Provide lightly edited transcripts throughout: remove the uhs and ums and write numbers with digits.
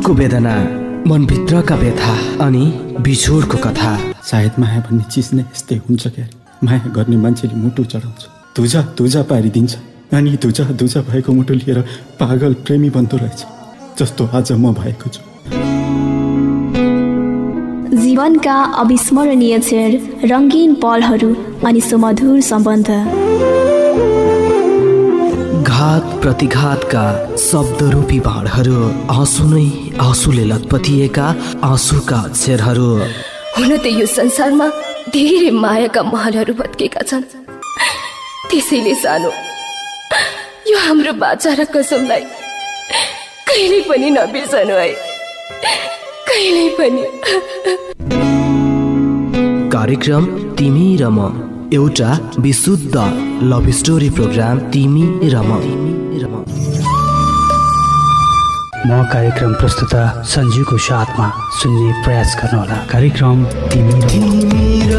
मुटुको वेदना, मनभित्रका व्यथा अनि बिछोडको कथा। सायद माया भन्ने चिज नै यस्तै हुन्छ क्या। माया गर्ने मान्छेले मुटु चढाउँछ, धुजा धुजा पारिदिन्छ, अनि धुजा धुजा भएको मुटु लिएर पागल प्रेमी बन्दो रहेछ, जस्तो आज म भएको छु। जीवनका अविस्मरणीय क्षण, रङ्गीन पलहरू अनि सुमधुर सम्बन्ध। घात प्रतिघातका शब्दरूपी बाणहरू, आँसु नै आँसुले लतपतिएका आँसुका अक्षरहरू। हुन त यो संसारमा धेरै मायाका महलहरू भत्केका छन्, त्यसैले सानो यो हाम्रो बाचा र कसमलाई कहिल्यै पनि नबिर्सनु है, कहिल्यै पनि। कार्यक्रम तिमी र म, एउटा विशुद्ध लभ स्टोरी प्रोग्राम तिमी र म। म कार्यक्रम प्रस्तुता सञ्जुको साथमा सुन्ने प्रयास गर्नुहोला। कार्यक्रम तिमी र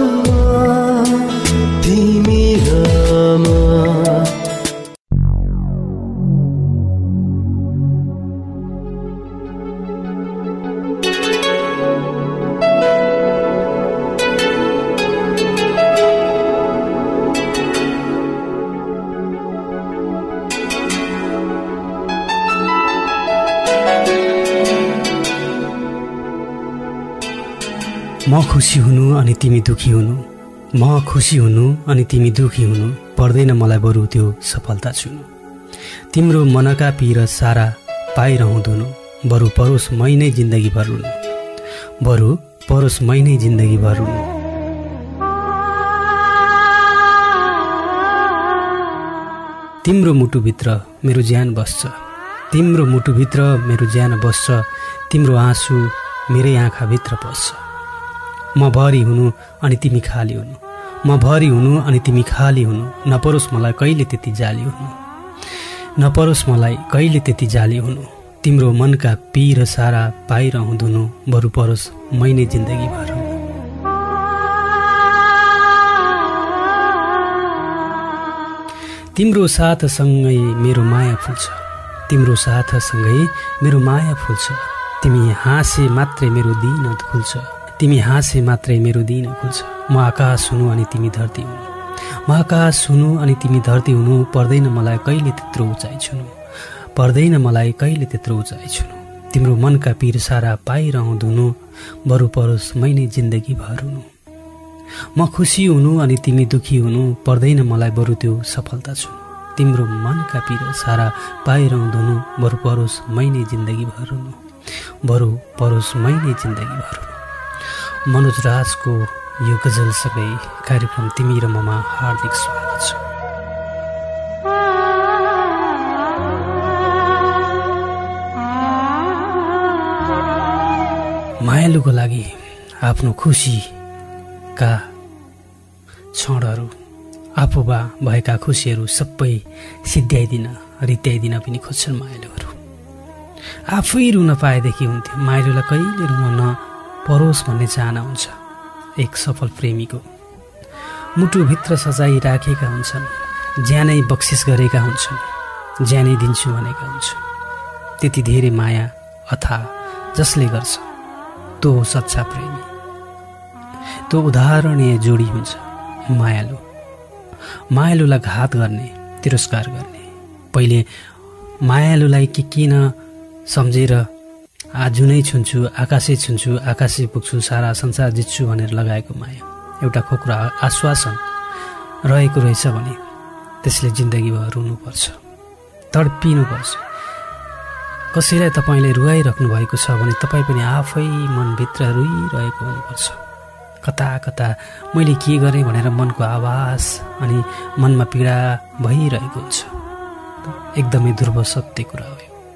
म। म खुसी हुनु अनि तिमी दुखी हुनु, म खुसी हुनु अनि तिमी दुखी हुनु, पर्दैन मलाई बरु त्यो सफलता छुनु। तिम्रो मनका पीर सारा पाइरहँदुनु, बरु परोस मै नै जिन्दगी भर रुनु, बरु परोस मै नै जिन्दगी भर रुनु। तिम्रो मुटुभित्र मेरो ज्यान बस्छ, तिम्रो मुटुभित्र मेरो ज्यान बस्छ, तिम्रो आँसु मेरै आँखाभित्र पस्छ। म भरी हुनु अनि तिमी खाली हुनु, म भरी हुनु अनि तिमी खाली हुनु, नपरोस् मलाई कहिले त्यति जाली हुनु, नपरोस् मलाई कहिले त्यति जाली हुनु। तिम्रो मनका पीर सारा पाइरहँदुनु, बरु परोस् मै नै जिन्दगी भर हुनु। तिम्रो साथसँगै मेरो माया फुल्छ, तिम्रो साथसँगै मेरो माया फुल्छ, तिमी हाँसे मात्रै मेरो दिन खुल्छ, तिमी हाँसे मात्रै मेरो दिन खुल्छ। म आकाश हुनु अनि तिमी धरती हुनु, म आकाश हुनु अनि तिमी धरती हुनु, पर्दैन मलाई कहिले त्यत्रो उचाइ छुनु, पर्दैन मलाई कहिले त्यत्रो उचाइ छुनु। तिम्रो मनका पीर सारा पाइरहँदुनु, बरु परोस् मै नै जिन्दगी भर हुनु। म खुसी हुनु अनि तिमी दुखी हुनु, पर्दैन मलाई बरु त्यो सफलता छुनु। तिम्रो मनका पीर सारा पाइरहँदुनु, बरु परोस् मै नै जिन्दगी भर हुनु, बरु परोस् मै नै जिन्दगी भर हुनु। मनोज राजको यो गजलसँगै कार्यक्रम तिमी र ममा हार्दिक स्वागत छ। मायालुको लागि आफ्नो खुसीका क्षणहरू, आफूमा भएका खुसीहरू सबै सिद्ध्याइदिन रित्याइदिन पनि खोज्छन् मायालुहरू। आफै रुन पाएदेखि हुन्थ्यो, मायालुलाई कहिले रुन न परोस् भन्ने चाहना हुन्छ। एक सफल प्रेमीको मुटुभित्र सजाइ राखेका हुन्छन्, ज्यानै बक्सिस गरेका हुन्छन्, ज्यानै दिन्छु भनेका हुन्छन्। त्यति धेरै माया अथाह जसले गर्छ त्यो सच्चा प्रेमी, त्यो उदाहरणीय जोडी हुन्छ मायालु। मायालुलाई घात गर्ने, तिरस्कार गर्ने, पहिले मायालुलाई के किन सम्झेर जुनै छुन्छु, आकाशै छुन्छु, आकाशै पुग्छु, सारा संसार जित्छु भनेर लगाएको माया एउटा खोक्रो आश्वासन रहेको रहेछ भने त्यसले जिन्दगीभर रुनुपर्छ, तडपिनुपर्छ। कसैलाई तपाईँले रुवाइराख्नु भएको छ भने तपाईँ पनि आफै मनभित्र रुइरहेको हुनुपर्छ। कता कता मैले के गरेँ भनेर मनको आवाज अनि मनमा पीडा भइरहेको हुन्छ। एकदमै ध्रुव सत्य कुरा हो।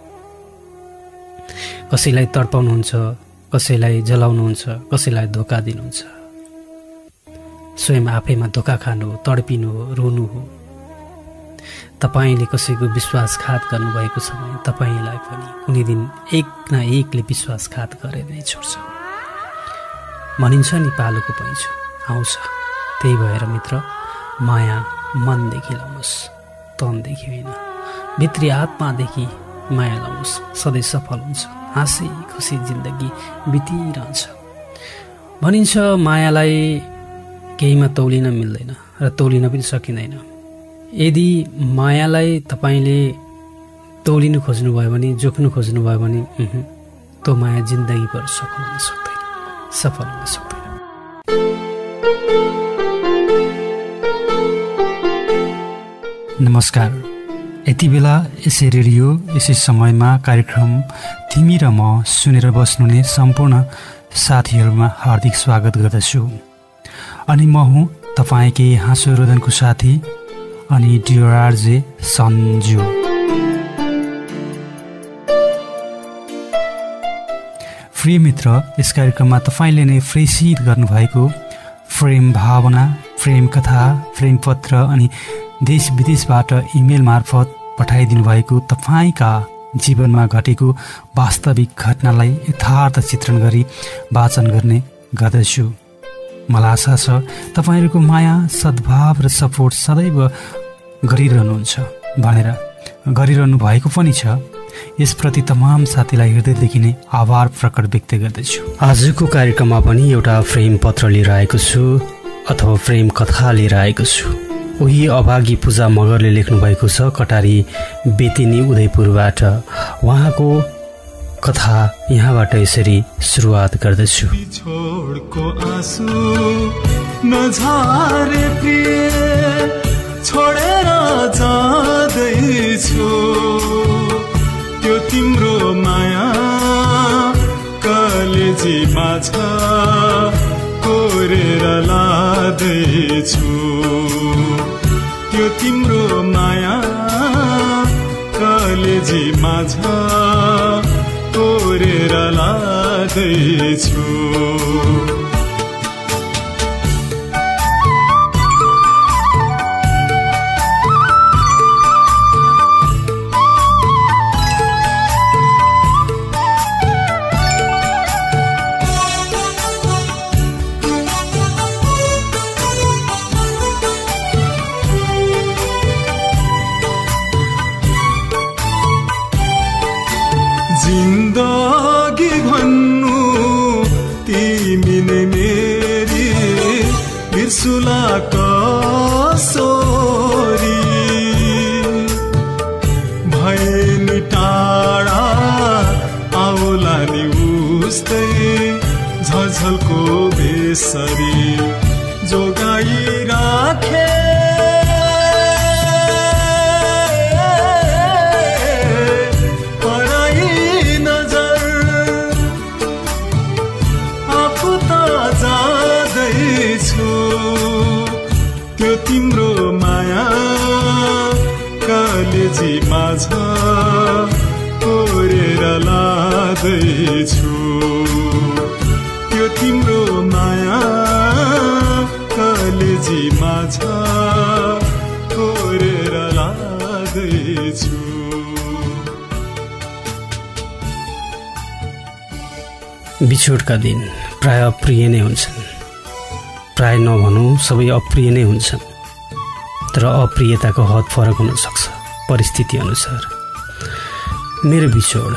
कसैलाई तडपाउनुहुन्छ, कसैलाई जलाउनुहुन्छ, कसैलाई धोका दिनुहुन्छ, स्वयं आफैमा धोका खानु हो, तडपिनु हो, रोनु हो। तपाईँले कसैको विश्वासघात गर्नुभएको छ भने तपाईँलाई पनि कुनै दिन एक न एकले विश्वासघात गरेर नै छोड्छ। भनिन्छ नि पालोको पैँचो आउँछ। त्यही भएर मित्र, माया मनदेखि लाउनुहोस्, तनदेखि होइन, भित्री आत्मादेखि माया लाउनुहोस्, सधैँ सफल हुन्छ। हाँसी खुसी जिन्दगी बितिरहन्छ। भनिन्छ मायालाई केहीमा तौलिन मिल्दैन र तौलिन पनि सकिँदैन। यदि मायालाई तपाईँले तौलिनु खोज्नुभयो भने, जोख्नु खोज्नुभयो भने त्यो माया जिन्दगीभर सफल हुन सक्दैन। नमस्कार। यति बेला यसै रेडियो यसै समयमा कार्यक्रम तिमी र म सुनेर बस्नुहुने सम्पूर्ण साथीहरूमा हार्दिक स्वागत गर्दछु। अनि म हुँ तपाईँकै हाँसो रोदनको साथी अनि डियर आरजे सन्जु। प्रिय मित्र, यस कार्यक्रममा तपाईँले नै प्रेषित गर्नुभएको प्रेम भावना, प्रेम कथा, प्रेम पत्र अनि देश विदेशबाट इमेल मार्फत पठाइदिनु भएको तपाईँका जीवनमा घटेको वास्तविक घटनालाई यथार्थ चित्रण गरी वाचन गर्ने गर्दछु। मलाई आशा छ तपाईँहरूको माया, सद्भाव र सपोर्ट सदैव गरिरहनु भएको पनि छ। यसप्रति तमाम साथीलाई हृदयदेखि नै आभार प्रकट व्यक्त गर्दछु। आजको कार्यक्रममा पनि एउटा प्रेम पत्र लिएर आएको छु अथवा प्रेम कथा लिएर आएको छु। उही अभागी पूजा मगरले लेख्नु भएको छ कटारी बेतिनी उदयपुरबाट। उहाँको कथा यहाँबाट यसरी सुरुवात गर्दछु। छोडको आँसु नझारे प्रिय छोडेर जाँदैछु, त्यो तिम्रो माया कलेजीमा छ कोरेर लादैछु, त्यो तिम्रो माया कलेजीमा छ कोरेर लादैछु। जिन्दगी भन्नु तिमी नै मेरी बिर्सुला कसोरी, भए नि टाढा आउला नि उस्तै झलझलको बेसरी जोगाई राखे तिम्रो माया कलेजीमा छ कोरेर लादैछु, त्यो तिम्रो माया कलेजीमा छ कोरेर लादैछु। बिछोडका दिन प्राय अप्रिय नै हुन्छन्, प्राय नभनौँ सबै अप्रिय नै हुन्छन्। तर अप्रियताको हद फरक हुन सक्छ परिस्थिति अनुसार। मेरो बिछोड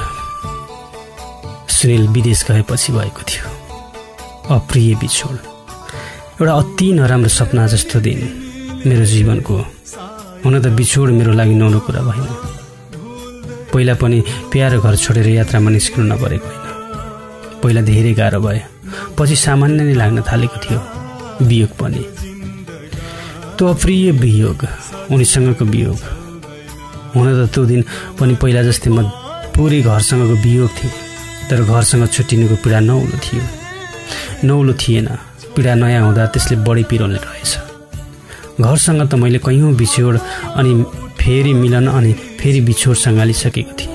सुनिल विदेश गएपछि भएको थियो। अप्रिय बिछोड, एउटा अति नराम्रो सपना जस्तो दिन मेरो जीवनको। हुन त बिछोड मेरो लागि नौलो कुरा भएन। पहिला पनि प्यारो घर छोडेर यात्रामा निस्किनु नपरेको होइन। पहिला धेरै गाह्रो भयो, पछि सामान्य नै लाग्न थालेको थियो। वियोग पनि, त्यो अप्रिय वियोग, उनीसँगको वियोग। हुन त त्यो दिन पनि पहिला जस्तै म पुरै घरसँगको वियोग थिएँ, तर घरसँग छुट्टिनुको पीडा नौलो थिएन। पीडा नयाँ हुँदा त्यसले बढी पिरोल्ने रहेछ। घरसँग त मैले कैयौँ बिछोड अनि फेरि मिलन अनि फेरि बिछोड सँगालिसकेको थिएँ।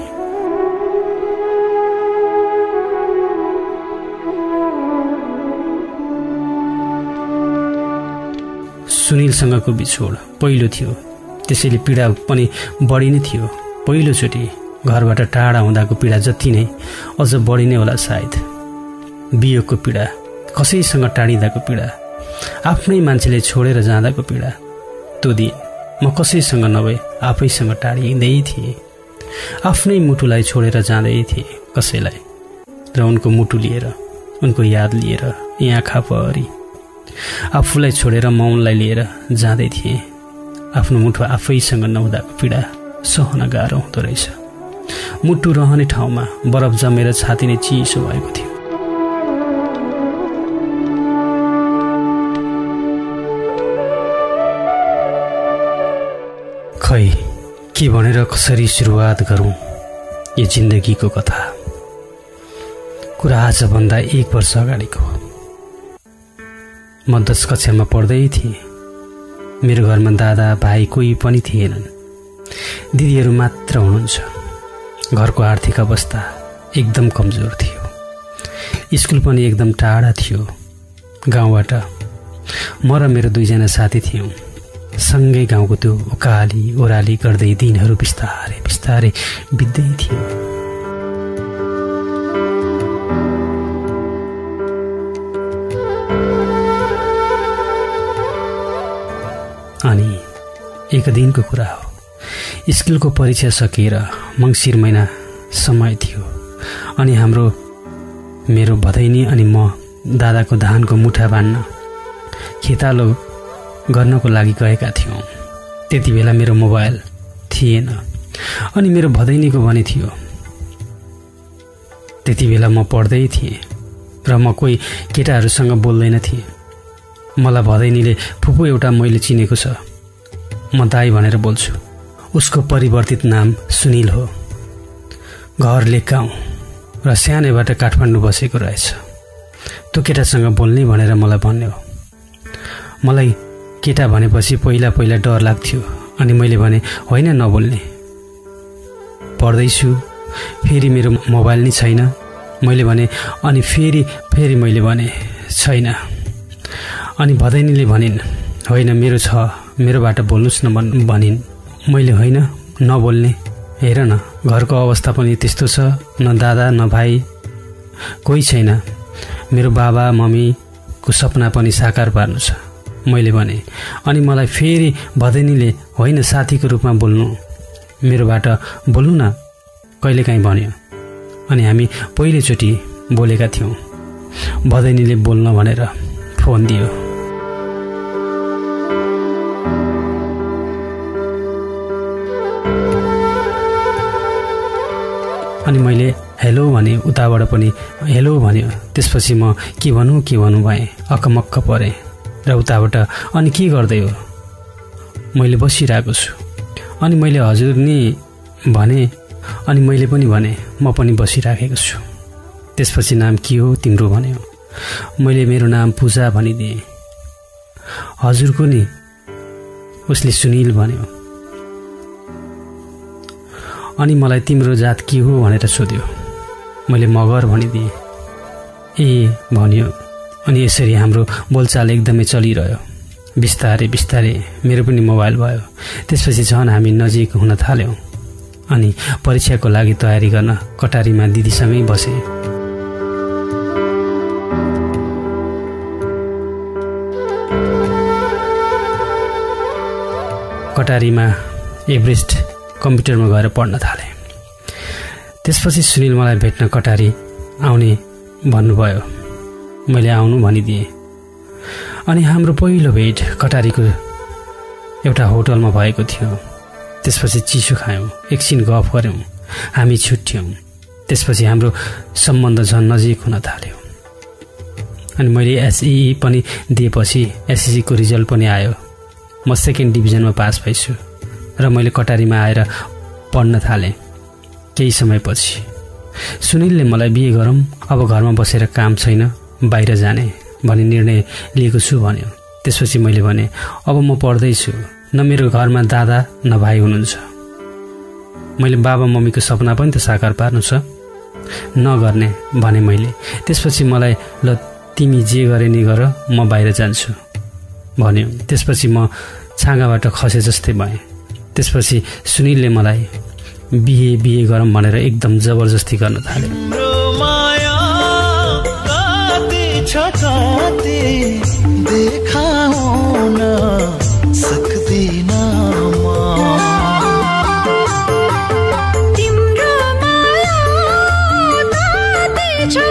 सुनिलसँगको बिछोड पहिलो थियो, त्यसैले पीडा पनि बढी नै थियो। पहिलोचोटि घरबाट टाढा हुँदाको पीडा जति नै अझ बढी नै होला सायद। वियोगको पीडा, कसैसँग टाढिँदाको पीडा, आफ्नै मान्छेले छोडेर जाँदाको पीडा। त्यो दिन म कसैसँग नभए आफैसँग टाढिँदै थिएँ। आफ्नै मुटुलाई छोडेर जाँदै थिएँ कसैलाई। र उनको मुटु लिएर, उनको याद लिएर यहाँ आँखा परी आफूलाई छोडेर म उनलाई लिएर जाँदै थिएँ। आफ्नो मुटु आफैसँग नहुँदाको पीडा सहन गाह्रो हुँदो रहेछ। मुटु रहने ठाउँमा बरफ जमेर छाती नै चिसो भएको थियो। खै के भनेर कसरी सुरुवात गरौँ यो जिन्दगीको कथा। कुरा आजभन्दा 1 वर्ष अगाडिको। म 10 कक्षामा पढ्दै थिएँ। मेरो घरमा दादा भाइ कोही पनि थिएनन्, दिदीहरू मात्र हुनुहुन्छ। घरको आर्थिक अवस्था एकदम कमजोर थियो। स्कुल पनि एकदम टाढा थियो। गाउँबाट म र मेरो 2 जना साथी थियौँ। सँगै गाउँको त्यो उकाली ओह्राली गर्दै दिनहरू बिस्तारै बिस्तारै बित्दै थियो। अनि एक दिनको कुरा हो, स्कुलको परीक्षा सकिएर मङ्सिर महिना समय थियो। अनि मेरो भदैनी अनि म दादाको धानको मुठा बाँड्न खेतालो गर्नको लागि गएका थियौँ। त्यति बेला मेरो मोबाइल थिएन अनि मेरो भदैनीको भने थियो। त्यति बेला म पढ्दै थिएँ र म कोही केटाहरूसँग बोल्दैन थिएँ। मलाई भदैनीले फुपू एउटा मैले चिनेको छ, म दाई भनेर बोल्छु। उसको परिवर्तित नाम सुनिल हो। घर लेकाउँ र सानैबाट काठमाडौँ बसेको रहेछ। त्यो केटासँग बोल्ने भनेर मलाई भन्यो। मलाई केटा भनेपछि पहिला डर लाग्थ्यो अनि मैले भने होइन नबोल्ने। पढ्दैछु, फेरि मेरो मोबाइल नै छैन मैले भने। अनि फेरि मैले भने छैन। अनि भदैनीले भनिन् होइन मेरो छ, मेरोबाट बोल्नुस् न भनिन्। मैले होइन नबोल्ने। हेर न घरको अवस्था पनि त्यस्तो छ, न दादा न भाइ कोही छैन। मेरो बाबा मम्मीको सपना पनि साकार पार्नु छ मैले भने। अनि मलाई फेरि भदैनीले होइन साथीको रूपमा बोल्नु, मेरोबाट बोल्नु न कहिलेकाहीँ भन्यो। अनि हामी पहिलोचोटि बोलेका थियौँ। भदैनीले बोल्न भनेर फोन दियो। अनि मैले हेलो भने, उताबाट पनि हेलो भन्यो। त्यसपछि म के भनौँ भएँ, अकमक्क परेँ। र उताबाट अनि के गर्दै हो? मैले बसिरहेको छु। अनि मैले हजुर नि भने। अनि मैले पनि भने म पनि बसिराखेको छु। त्यसपछि नाम के हो तिम्रो भन्यो। मैले मेरो नाम पूजा भनिदिएँ। हजुरको नि? उसले सुनिल भन्यो। अनि मलाई तिम्रो जात के हो भनेर सोध्यो। मैले मगर भनिदिएँ। ए भन्यो। अनि यसरी हाम्रो बोलचाल एकदमै चलिरह्यो। बिस्तारै बिस्तारै मेरो पनि मोबाइल भयो। त्यसपछि झन् हामी नजिक हुन थाल्यौँ। अनि परीक्षाको लागि तयारी गर्न कटारीमा दिदीसँगै बसेँ। कटारीमा एभरेस्ट कम्प्युटरमा गएर पढ्न थालेँ। त्यसपछि सुनिल मलाई भेट्न कटारी आउने भन्नुभयो। मैले आउनु भनिदिएँ। अनि हाम्रो पहिलो भेट कटारीको एउटा होटलमा भएको थियो। त्यसपछि चिसो खायौँ, एकछिन गफ गऱ्यौँ, हामी छुट्यौँ। त्यसपछि हाम्रो सम्बन्ध झन् नजिक हुन थाल्यो। अनि मैले एसई पनि दिएपछि एसएससीको रिजल्ट पनि आयो। म 2nd डिभिजनमा पास भएछु र मैले कटारीमा आएर पढ्न थालेँ। केही समयपछि सुनिलले मलाई बिहे गरौँ, अब घरमा बसेर काम छैन, बाहिर जाने भन्ने निर्णय लिएको छु भन्यो। त्यसपछि मैले भने अब म पढ्दैछु, न मेरो घरमा दादा न भाइ हुनुहुन्छ। मैले बाबा मम्मीको सपना पनि त साकार पार्नु छ, नगर्ने भने मैले। त्यसपछि मलाई ल तिमी जे गरे नि गर, म बाहिर जान्छु भन्यो। त्यसपछि म छाँगाबाट खसे जस्तै भएँ। त्यसपछि सुनिलले मलाई बिहे गरौँ भनेर एकदम जबरजस्ती गर्न थाले। तिम्रो माया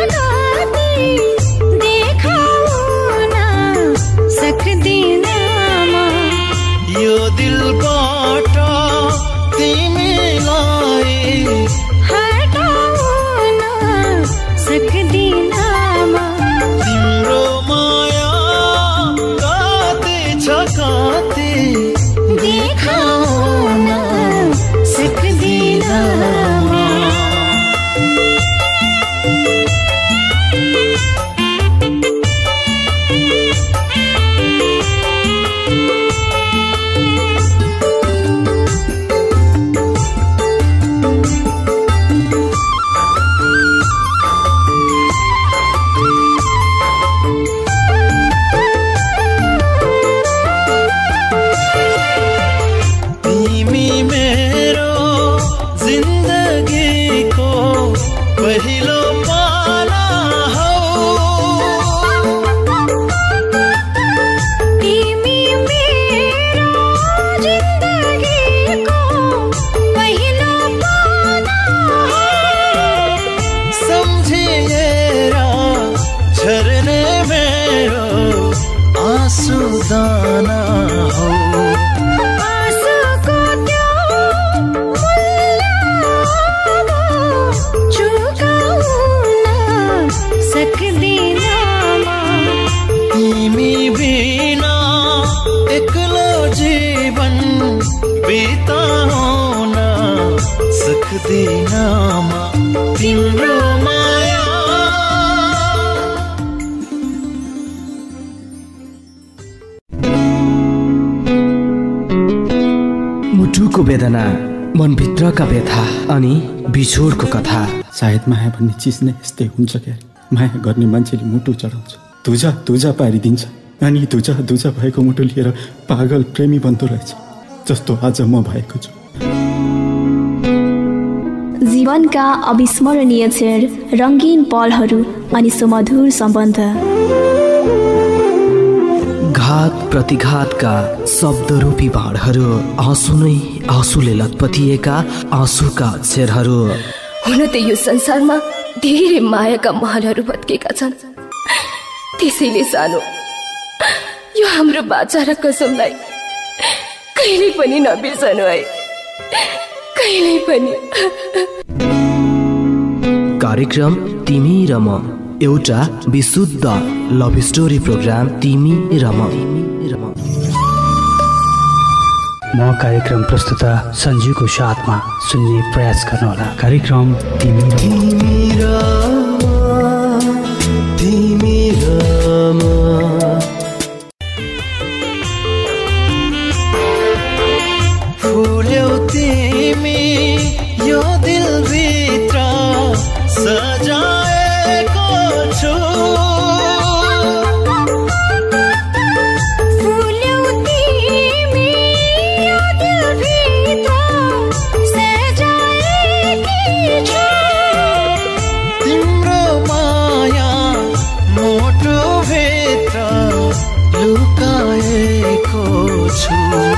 सक्दिनमा तिम्रो माया। मुटुको वेदना, मनभित्रका व्यथा अनि बिछोडको कथा। सायद माया भन्ने चिज नै यस्तै हुन्छ क्यारे। माया गर्ने मान्छेले मुटु चढाउँछ, धुजा धुजा पारिदिन्छ, अनि धुजा धुजा भएको मुटु लिएर पागल प्रेमी बन्दो रहेछ, जस्तो आज म भएको छु। जीवनका अविस्मरणीय क्षण, रङ्गीन पलहरू अनि सुमधुर सम्बन्ध। घात प्रतिघातका शब्दरूपी बाणहरू, आँसु नै आँसुले लतपतिएका आँसुका अक्षरहरू। हुन त यो संसारमा धेरै मायाका महलहरू भत्केका छन्, त्यसैले सानो यो हाम्रो बाचा र कसमलाई कहिल्यै पनि नबिर्सनु है, कहिल्यै पनि। कार्यक्रम तिमी र म, एउटा विशुद्ध लभ स्टोरी प्रोग्राम तिमी र म। म कार्यक्रम प्रस्तुता सञ्जुको साथमा सुन्ने प्रयास गर्नुहोला। कार्यक्रम तिमी र म। फुल्यौ तिमी यो दिलभित्र सजाएको छु। फुल्यौ तिमी यो दिलभित्र सजाएकी छु। तिम्रो माया मुटुभित्र लुकाएको छु।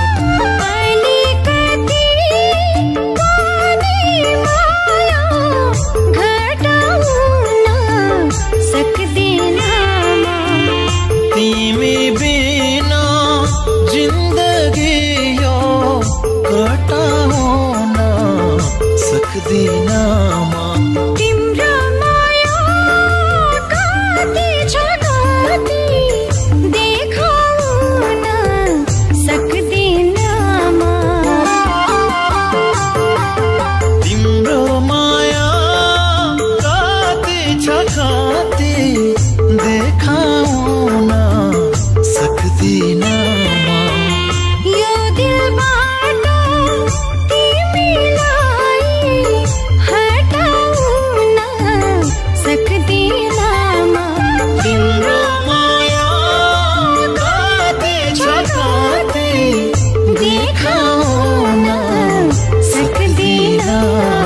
तिमी बिना जिन्दगी यो कटाउन सक्दिनमा। तिम्रो माया कति छ कति देखाउन सक्दिनमा। तिम्रो माया कति छ कति देखाउन सक्दिनमा। यो दिलबाट तिमीलाई हटाउन सक्दिनमा। तिम्रो माया कति छ कति देखाउन सक्दिनमा।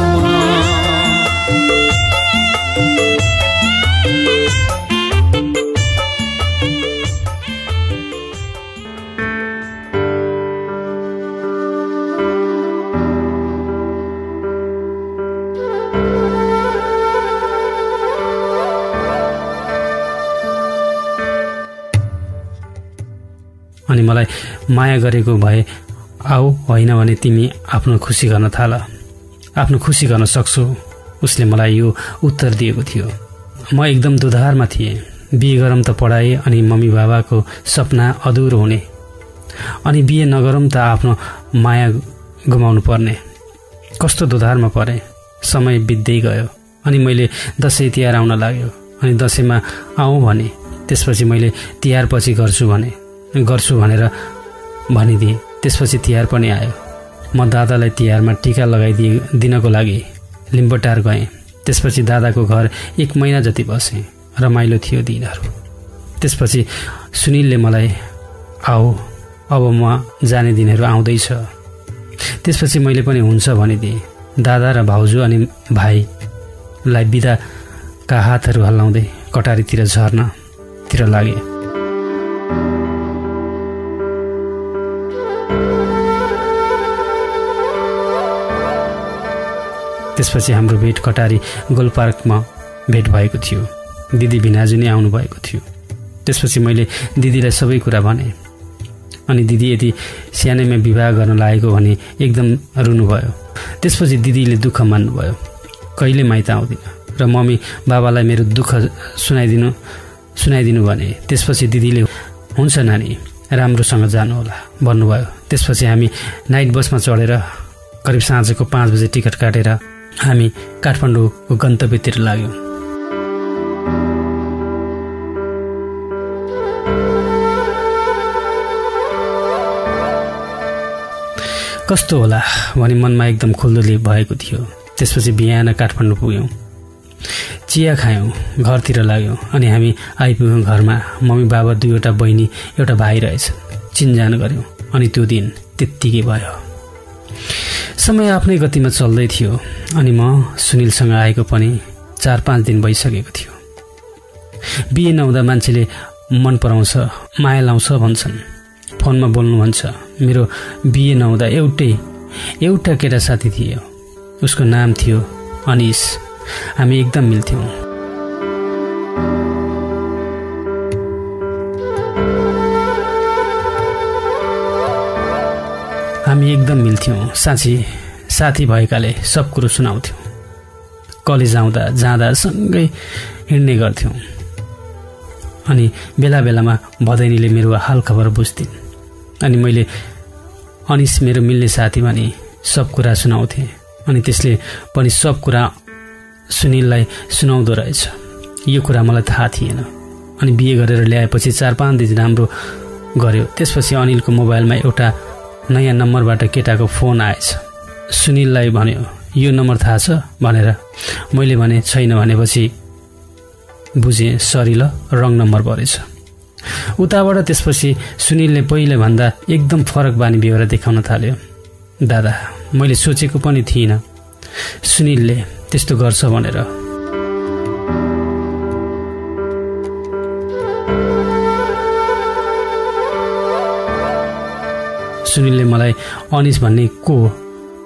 अनि मलाई माया गरेको भए आऊ, होइन भने तिमी आफ्नो खुसी गर्न थाल, आफ्नो खुसी गर्न सक्छौ, उसले मलाई यो उत्तर दिएको थियो। म एकदम दुधारमा थिएँ। बिहे गरौँ त पढाएँ अनि मम्मी बाबाको सपना अधुरो हुने, अनि बिहे नगरौँ त आफ्नो माया गुमाउनु पर्ने। कस्तो दुधारमा परेँ। समय बित्दै गयो अनि मैले दसैँ तिहार आउन लाग्यो, अनि दसैँमा आऊँ भने, त्यसपछि मैले तिहार पछि गर्छु भनेर भनिदिएँ। त्यसपछि तिहार पनि आयो। म दादालाई तिहारमा टिका लगाइदिनको लागि लिम्बटार गएँ। त्यसपछि दादाको घर 1 महिना जति बसेँ। रमाइलो थियो दिनहरू। त्यसपछि सुनिलले मलाई आऊ, अब म जाने दिनहरू आउँदैछ। त्यसपछि मैले पनि हुन्छ भनिदिएँ। दादा र भाउजू अनि भाइलाई बिदाका हातहरू हल्लाउँदै कटारीतिर झर्नतिर लागे। त्यसपछि हाम्रो भेट कटारी गोलपार्कमा भेट भएको थियो। दिदी भिनाजु नै आउनु भएको थियो। त्यसपछि मैले दिदीलाई सबै कुरा भने, अनि दिदी यति सानैमा विवाह गर्न लागेको भने एकदम रुनुभयो। त्यसपछि दिदीले दुःख मान्नुभयो, कहिले माइत आउँदिन र मम्मी बाबालाई मेरो दुःख सुनाइदिनु भने। त्यसपछि दिदीले हुन्छ नानी, राम्रोसँग जानुहोला भन्नुभयो। त्यसपछि हामी नाइट बसमा चढेर करिब साँझको 5 बजे टिकट काटेर हामी काठमाडौँको गन्तव्यतिर लाग्यौँ। कस्तो होला भनी मनमा एकदम खुल्दुली भएको थियो। त्यसपछि बिहान काठमाडौँ पुग्यौँ, चिया खायौँ, घरतिर लाग्यौँ। अनि हामी आइपुग्यौँ घरमा। मम्मी बाबा, दुईवटा बहिनी, एउटा भाइ रहेछ। चिनजान गऱ्यौँ अनि त्यो दिन त्यत्तिकै भयो। समय आफ्नै गतिमा चल्दै थियो अनि म सुनिलसँग आएको पनि 4-5 दिन भइसकेको थियो। बिहे नहुँदा मान्छेले मन पराउँछ, माया लाउँछ भन्छन्, फोनमा बोल्नु भन्छ। मेरो बिहे नहुँदा एउटा केटा साथी थियो, उसको नाम थियो अनिस। हामी एकदम मिल्थ्यौँ। साँच्ची साथी भएकाले सब कुरो सुनाउँथ्यौँ। कलेज आउँदा जाँदा सँगै हिँड्ने गर्थ्यौँ। अनि बेला बेलामा भदैनीले मेरो हालखबर बुझ्थिन्। अनि मैले अनिस मेरो मिल्ने साथी भनी सब कुरा सुनाउँथेँ। अनि त्यसले पनि सब कुरा सुनिललाई सुनाउँदो रहेछ। यो कुरा मलाई थाहा थिएन। अनि बिहे गरेर ल्याएपछि 4-5 दिन राम्रो गर्यो। त्यसपछि अनिलको मोबाइलमा एउटा नयाँ नम्बरबाट केटाको फोन आएछ। सुनिललाई भन्यो, यो नम्बर थाहा छ भनेर। मैले भने छैन भनेपछि बुझेँ, सरी ल, रङ नम्बर परेछ। उताबाट त्यसपछि सुनिलले पहिले भन्दा एकदम फरक बानी बेहोरा देखाउन थाल्यो। दादा, मैले सोचेको पनि थिइनँ सुनिलले त्यस्तो गर्छ भनेर। सुनिलले मलाई अनिस भन्ने को हो,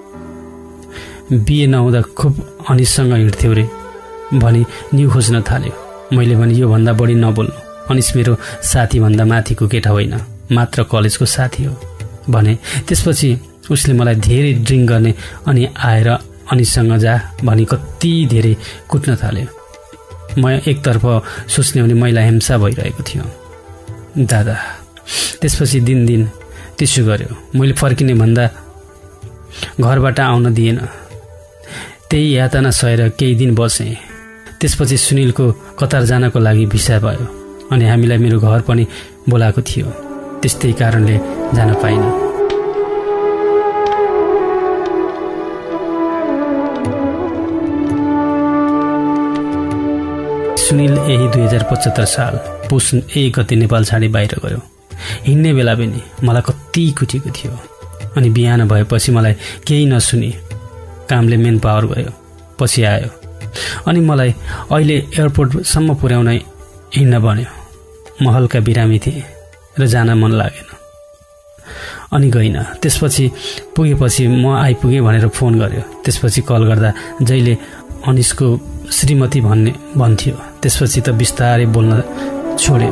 बिहे नहुँदा खुब अनिससँग हिँड्थ्यो रे भनी न्यु खोज्न थाल्यो। मैले भने योभन्दा बढी नबोल्नु, अनिस मेरो साथीभन्दा माथिको केटा होइन, मात्र कलेजको साथी हो भने। त्यसपछि उसले मलाई धेरै ड्रिङ्क गर्ने अनि आएर अनिससँग जा भनी कति धेरै कुट्न थाल्यो। म एकतर्फ सोच्ने भने मैला हिंसा भइरहेको थियो। दादा, त्यसपछि दिन त्यसो गर्यो। मैले फर्किने भन्दा घरबाट आउन दिएन। त्यही यातना सहेर केही दिन बसेँ। त्यसपछि सुनिलको कतार जानको लागि भिसा भयो अनि हामीलाई मेरो घर पनि बोलाएको थियो। त्यस्तै कारणले जान पाइनँ। सुनिल यही 2075 साल पुस 1 गते नेपाल छाडी बाहिर गयो। हिँड्ने बेला पनि मलाई कति कुटेको थियो। अनि बिहान भएपछि मलाई केही नसुनी कामले मेन पावर गयो। पछि आयो अनि मलाई अहिले एयरपोर्टसम्म पुर्याउन हिँड्न भन्यो। म हल्का बिरामी थिएँ र जान मन लागेन अनि गइनँ। त्यसपछि पुगेपछि म आइपुगेँ भनेर फोन गर्यो। त्यसपछि कल गर्दा जहिले अनिसको श्रीमती भन्थ्यो। त्यसपछि त बिस्तारै बोल्न छोड्यो।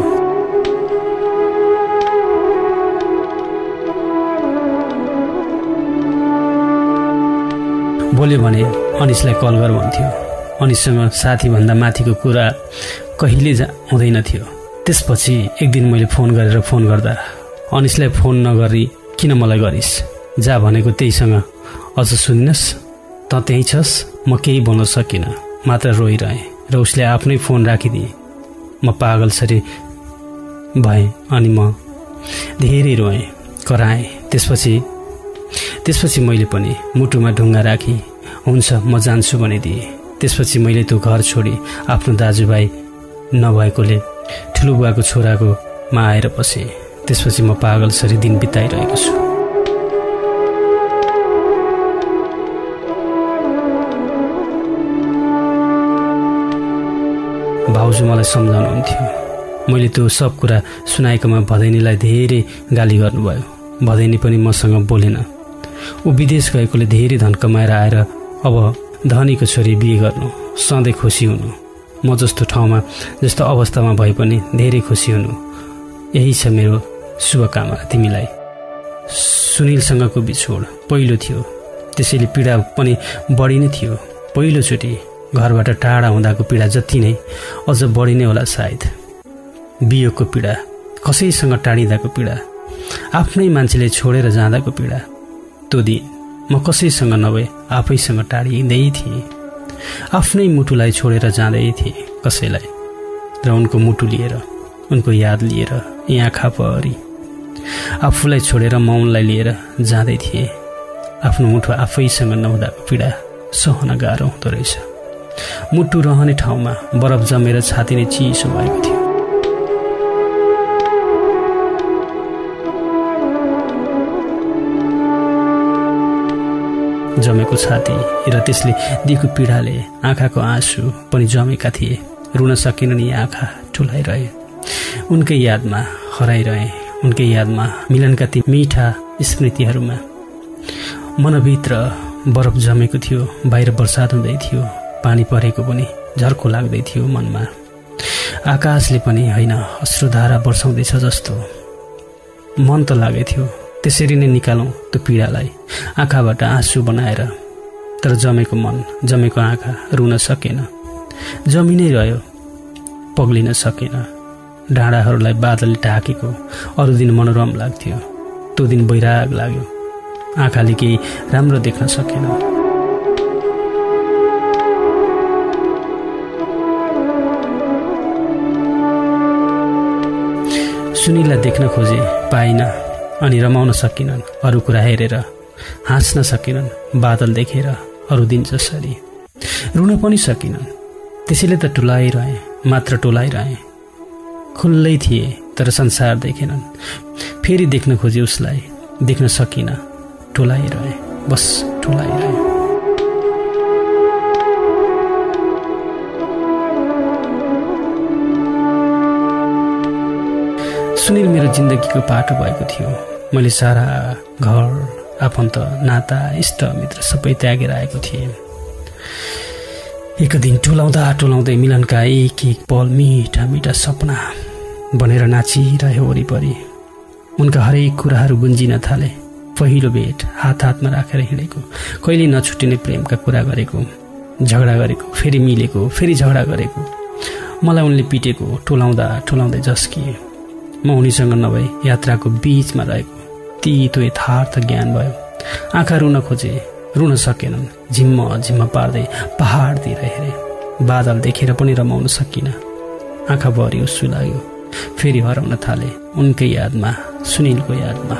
बोल्यो भने अनिसलाई कल गर भन्थ्यो। अनिससँग साथीभन्दा माथिको कुरा कहिले हुँदैन थियो। त्यसपछि एक दिन मैले फोन गर्दा अनिसलाई फोन नगरी किन मलाई गरिस्, जा भनेको त्यहीसँग अझ सुन्नस्, त त्यहीँ छस्। म केही बोल्न सकिनँ, मात्र रोइरहेँ र उसले आफ्नै फोन राखिदिए। म पागलसरी भएँ अनि म धेरै रोएँ, कराएँ। त्यसपछि मैले पनि मुटुमा ढुङ्गा राखी हुन्छ म जान्छु भनिदिएँ। त्यसपछि मैले त्यो घर छोडी आफ्नो दाजुभाइ नभएकोले ठुलो बुवाको छोराको मा आएर बसेँ। त्यसपछि म पागलसरी दिन बिताइरहेको छु। भाउजू मलाई सम्झाउनुहुन्थ्यो। मैले त्यो सब कुरा सुनाएकोमा भदैनीलाई धेरै गाली गर्नुभयो। भदैनी पनि मसँग बोलेन। ऊ विदेश गएकोले धेरै धन कमाएर आएर अब धनीको छोरी बिहे गर्नु, सधैँ खुसी हुनु, म जस्तो ठाउँमा जस्तो अवस्थामा भए पनि धेरै खुसी हुनु, यही छ मेरो शुभकामना तिमीलाई। सुनिलसँगको बिछोड पहिलो थियो, त्यसैले पीडा पनि बढी नै थियो। पहिलोचोटि घरबाट टाढा हुँदाको पीडा जति नै अझ बढी नै होला सायद। बियोको पीडा, कसैसँग टाढिँदाको पीडा, आफ्नै मान्छेले छोडेर जाँदाको पीडा। त्यो दिन म कसैसँग नभए आफैसँग टाढिँदै थिएँ। आफ्नै मुटुलाई छोडेर जाँदै थिएँ कसैलाई, र उनको मुटु लिएर, उनको याद लिएर यी आँखा परी आफूलाई छोडेर म उनलाई लिएर जाँदै थिएँ। आफ्नो मुटु आफैसँग नहुँदाको पीडा सहन गाह्रो हुँदो रहेछ। मुटु रहने ठाउँमा बरफ जमेर छाती नै चिसो भएको थियो। जमेको छाती र त्यसले दिएको पीडाले आँखाको आँसु पनि जमेका थिए। रुन सकेनन् यी आँखा ठुलाइरहे। उनकै यादमा हराइरहे, उनकै यादमा मिलनका ती मिठा स्मृतिहरूमा। मनभित्र बरफ जमेको थियो, बाहिर बर्सात हुँदै थियो, पानी परेको पनि झर्को लाग्दै थियो मनमा। आकाशले पनि होइन अश्रुधारा बर्साउँदैछ जस्तो मन त लागेको थियो। त्यसरी नै निकालौँ त्यो पीडालाई आँखाबाट आँसु बनाएर। तर जमेको मन, जमेको आँखा रुन सकेन, जमि नै रह्यो, पग्लिन सकेन। डाँडाहरूलाई बादलले ढाकेको अरू दिन मनोरम लाग्थ्यो, त्यो दिन वैराग लाग्यो। आँखाले केही राम्रो देख्न सकेन। सुनिललाई देख्न खोजे, पाइन, अनि रमाउन सकिनन्। अरू कुरा हेरेर हाँस्न सकिनन्, बादल देखेर अरू दिन जसरी। रुन पनि सकिनन्, त्यसैले त टोलाइरहे, मात्र टोलाइरहे। खुल्लै थिए तर संसार देखेनन्। फेरि देख्न खोजे उसलाई, देख्न सकिन, टोलाइरहे, बस टोलाइरहे। सुनिल मेरो जिन्दगीको पाटो भएको थियो। मैले सारा घर, आफन्त, नाता, इष्ट मित्र सबै त्यागेर आएको थिएँ। एक दिन टोलाउँदा टोलाउँदै मिलनका एक एक पल मिठा मिठा सपना बनेर नाचिरह्यो वरिपरि। उनका हरेक कुराहरू गुन्जिन थाले। पहिलो भेट हात हातमा राखेर हिँडेको, कहिले नछुटिने प्रेमका कुरा गरेको, झगडा गरेको, फेरि मिलेको, फेरि झगडा गरेको। मलाई उनले पिटेको टोलाउँदा टोलाउँदै झस्किए। म उनीसँग नभए यात्राको बीचमा रहेको तितो यथार्थ ज्ञान भयो। आँखा रुन खोजे, रुन सकेनन्। झिम्म झिम्म पार्दै पहाडतिर हेरे, बादल देखेर पनि रमाउन सकिन। आँखा भरि उसु लाग्यो। फेरि हराउन थाले उनकै यादमा, सुनिलको यादमा।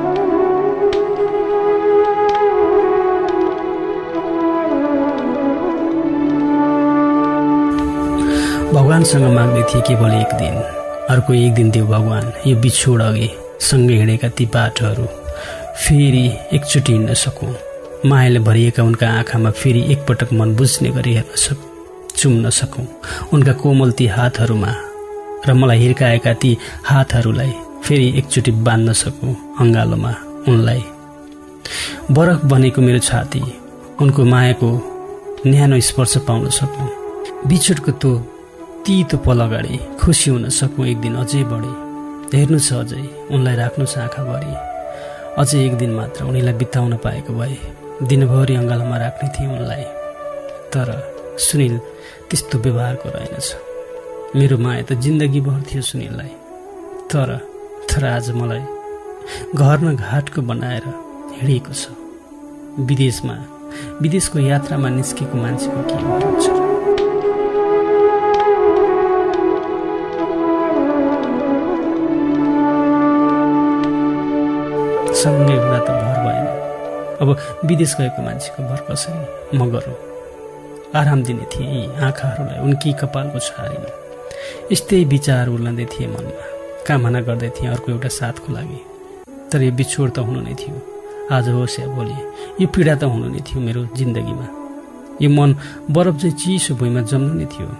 भगवानसँग माग्दै थिए केवल एक दिन, अर्को एक दिन देऊ भगवान यो बिछोड अघि सँगै हिँडेका ती बाटोहरू फेरि एकचोटि हिँड्न सकौँ। मायाले भरिएका उनका आँखामा फेरि एकपटक मन बुझ्ने गरी हेर्न सकौँ, चुम्न सकौँ। उनका कोमल ती हातहरूमा र मलाई हिर्काएका ती हातहरूलाई फेरि एकचोटि बाँध्न सकौँ अँगालोमा उनलाई। बरफ बनेको मेरो छाती, उनको मायाको न्यानो स्पर्श पाउन सकौँ। बिछोडको त्यो तितो पल अगाडि खुसी हुन सकौँ एक दिन अझै बढी। हेर्नु छ अझै, उनलाई राख्नु छ आँखाभरि। अझै एक दिन मात्र उनीलाई बिताउन पाएको भए दिनभरि अँगालोमा राख्ने थिएँ उनलाई। तर सुनिल त्यस्तो व्यवहारको रहेनछ। मेरो माया त जिन्दगीभर थियो सुनिललाई। तर आज मलाई घरमा घाटको बनाएर हिँडेको छ। विदेशको यात्रामा निस्केको मान्छेको के हुन्छ। सँगै हुँदा त भर भएन। अब विदेश गएको मान्छेको भर कसरी म गरौँ। आराम दिने थिए यी आँखाहरूलाई उनकी कपालको छारीमा। यस्तै विचार उर्लँदै थिए मनमा। कामना गर्दै थिएँ अर्को एउटा साथको लागि। तर यो बिछोड त हुनु नै थियो। आज होस् या भोलि यो पीडा त हुनु नै थियो मेरो जिन्दगीमा। यो मन बरफ चाहिँ चिसो भुइँमा जम्नु नै थियो।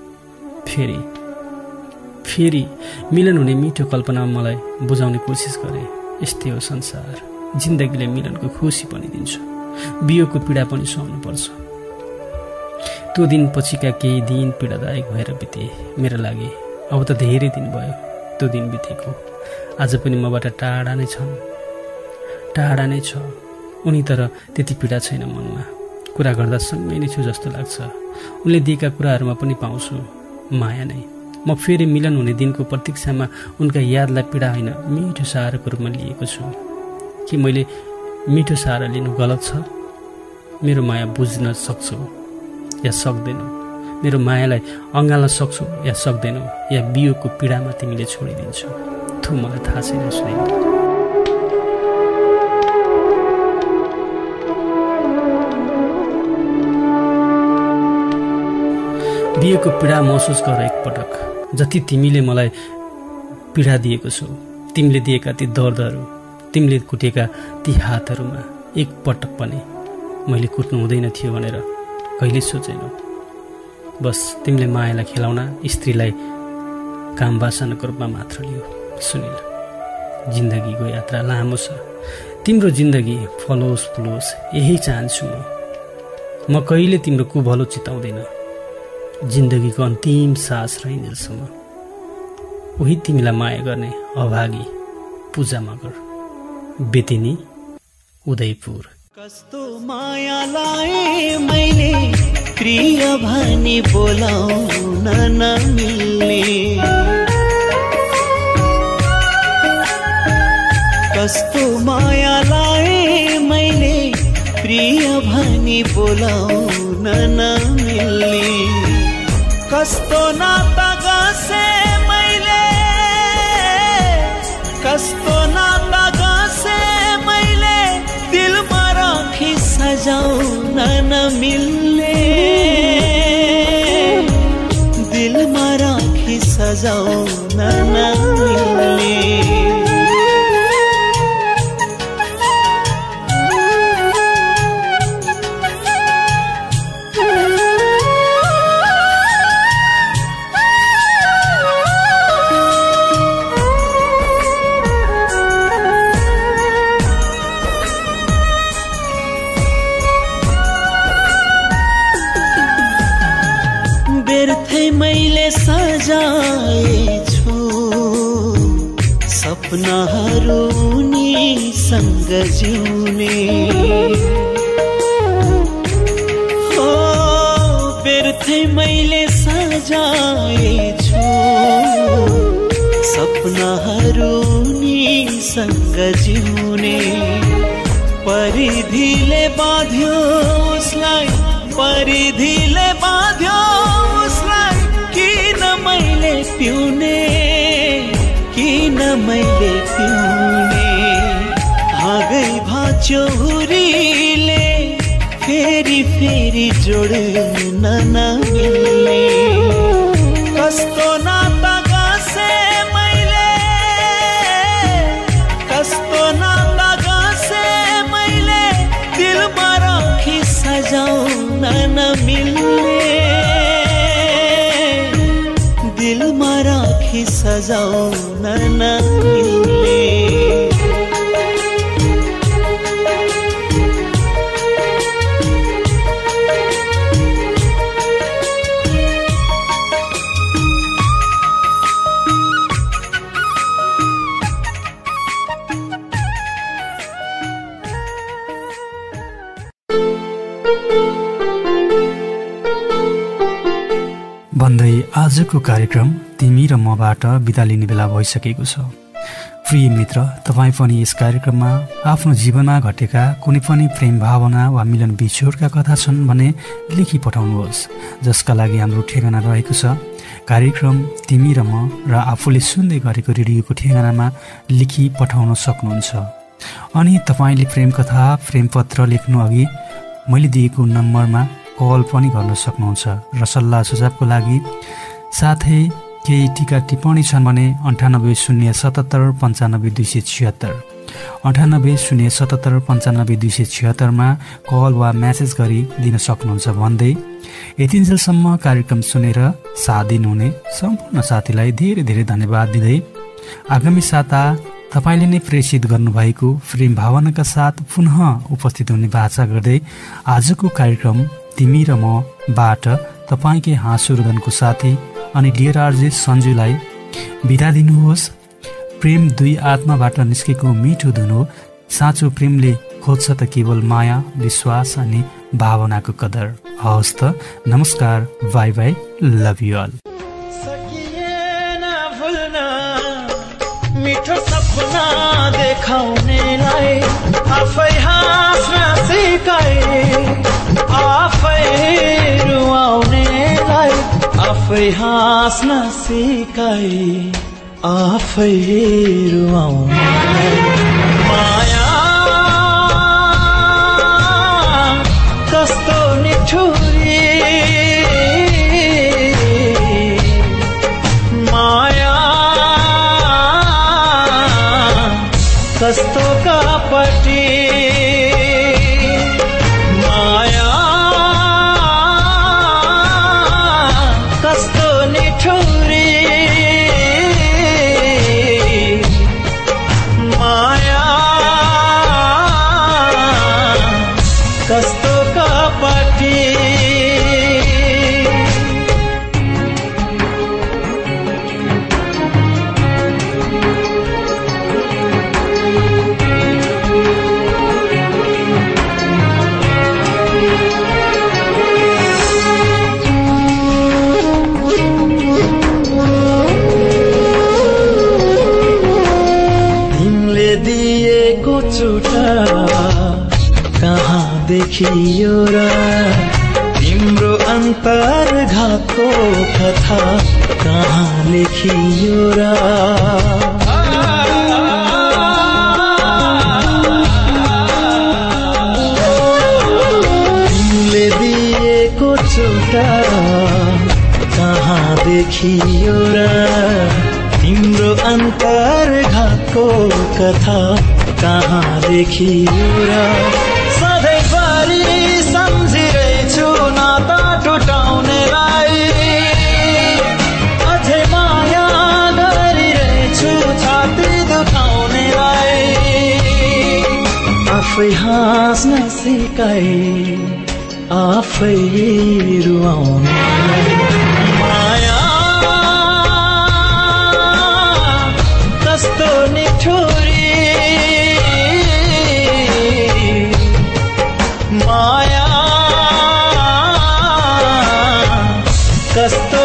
फेरि मिलन हुने मिठो कल्पनामा मलाई बुझाउने कोसिस गरेँ। यस्तै हो संसार, जिन्दगीले मिलनको खुसी पनि दिन्छ, बियोको पीडा पनि सहनुपर्छ। त्यो दिन पछिका केही दिन पीडादायक भएर बिते मेरो लागि। अब त धेरै दिन भयो त्यो दिन बितेको। आज पनि मबाट टाढा नै छन्, टाढा नै छ उनी। तर त्यति पीडा छैन मनमा। कुरा गर्दा सँगै नै छु जस्तो लाग्छ। उनले दिएका कुराहरूमा पनि पाउँछु माया नै। म फेरि मिलन हुने दिनको प्रतीक्षामा उनका यादलाई पीडा होइन मिठो सहाराको रूपमा लिएको छु। कि मैले मिठो सहारा लिनु गलत छ? मेरो माया बुझ्न सक्छौ या सक्दैनौ? मेरो मायालाई अँगाल्न सक्छौ या सक्दैनौ? या बियोको पीडामा तिमीले छोडिदिन्छौ? थु, मलाई थाहा छैन सुनिल। बियोको पीडा महसुस गर एकपटक। जति तिमीले मलाई पीडा दिएको छौ, तिमीले दिएका ती दर्दहरू, तिमीले कुटेका ती हातहरूमा एकपटक पनि मैले कुट्नु हुँदैन थियो भनेर कहिले सोचेनौ। बस तिमीले मायालाई खेलाउन स्त्रीलाई काम वासनाको रूपमा मात्र लियो। सुनिल, जिन्दगीको यात्रा लामो छ। तिम्रो जिन्दगी फलोस् फुलोस् यही चाहन्छु म कहिले तिम्रो कुभलो चिताउँदैन। जिन्दगीको अन्तिम सास रहन्जेलसम्म उही तिमीलाई माया गर्ने अभागी पूजा मगर, बेतिनी, उदयपुर। कस्तो मायालाई मैले प्रिय भनी बोलाउन नमिल्ने, कस्तो मायालाई मैले प्रिय भनी बोलाउन नमिल्ने, कस्तो नाता गाँसे मैले, कस्तो नाता गाँसे मैले दिलमा राखी सजाउन नमिल्ने, दिलमा राखी सजाउन नमिल्ने। मैले सजाएछु सपनाहरू उनीसँग जिउने, हो व्यर्थै मैले सजाएछु सपनाहरू उनीसँग जिउने। परिधिले बाँध्यो उसलाई, परिधिले बाँध्यो उसलाई, किन मैले पिउने, किन मैले पिउने। भागै भाँच्यो हुरीले फेरि फेरि जोड्न नमिल्ने, कस्तो नाता गाँसे मैले, कस्तो नाता गाँसे मैले दिलमा राखी सजाउन नमिल्ने, दिलमा राखी सजाउन नमिल्ने। भन्दै आजको कार्यक्रम तिमी र मबाट बिदा लिने बेला भइसकेको छ। प्रिय मित्र, तपाईँ पनि यस कार्यक्रममा आफ्नो जीवनमा घटेका कुनै पनि प्रेम भावना वा मिलन बिछोडका कथा छन् भने लेखी पठाउनुहोस्, जसका लागि हाम्रो ठेगाना रहेको छ कार्यक्रम तिमी र म, र आफूले सुन्दै गरेको रेडियोको ठेगानामा लेखी पठाउन सक्नुहुन्छ। अनि तपाईँले प्रेम कथा, प्रेम पत्र लेख्नु अघि मैले दिएको नम्बरमा कल पनि गर्न सक्नुहुन्छ र सल्लाह सुझावको लागि। साथै केही टिका टिप्पणी छन् भने 9807 95 276 9807 95 276 कल वा म्यासेज गरी दिन सक्नुहुन्छ। भन्दै यतिन्जेलसम्म कार्यक्रम सुनेर साथ दिनुहुने सम्पूर्ण साथीलाई धेरै धेरै धन्यवाद दिँदै आगामी साता तपाईँले नै प्रेषित गर्नुभएको प्रेम भावनाका साथ पुनः उपस्थित हुने बाचा गर्दै आजको कार्यक्रम तिमी र म बाट तपाईँकै हाँसो रुदनको साथी अनि डियर आरजे सञ्जुलाई बिदा दिनुहोस्। प्रेम दुई आत्माबाट निस्केको मिठो धुन हो। साँचो प्रेमले खोज्छ त केवल माया, विश्वास अनि भावनाको कदर। हवस् त, नमस्कार, bye bye, love you all. सकिएन भुल्न मिठो सपना देखाउनेलाई आफै हाँस्न सिकाए आफै रुवाउनेलाई आफै हाँस्न सिकाए आफै रुवाउनेलाई माया कस्तो निठुरी माया कस्तो कपटी माया कस्तो निठुरी माया कस्तो कपटी कहाँ देखियो र तिम्रो अन्तर्घातको कथा कहाँ लेखियो र तिमीले दिएको चोटा कहाँ देखियो र तिम्रो अन्तर्घातको कथा कहाँ देखियो र सधैँभरि सम्झिरहेछु नाता टुटाउनेलाई अझै माया गरिरहेछु छाती दुखाउनेलाई आफै हाँस्न सिकाए आफै रुवाउनेलाई माया कस्तो निठुरी माया कस्तो